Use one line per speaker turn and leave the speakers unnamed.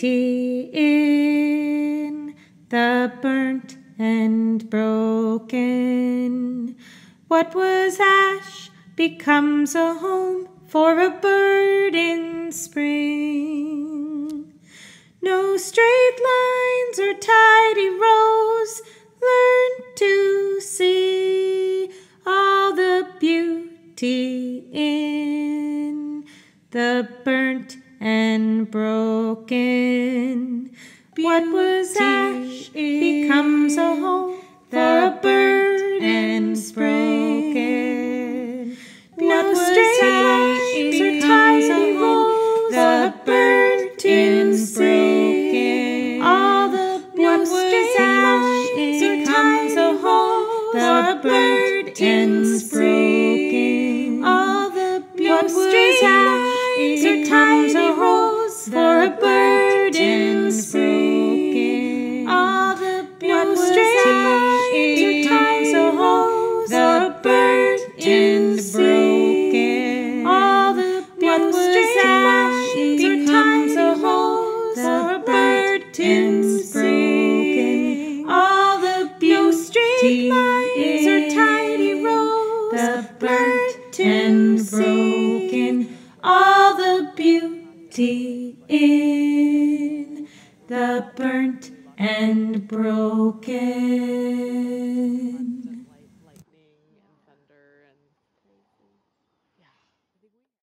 beauty in the burnt and broken. What was ash becomes a home for a bird in spring. No straight lines or tidy rows, learn to see all the beauty in the burnt and broken. What was ash becomes a home for a bird in spring. No straight lines or tidy rows, the burnt in spring. All the straight lines or tidy rows, the bird in spring. All the straight lines or tidy rows for a bird in spring. All the straight lines or tidy rows, the bird in spring. All the straight lines or tidy rows, the bird in spring. All the straight lines or tidy rows, the bird in broken. All the beauty in the burnt and broken.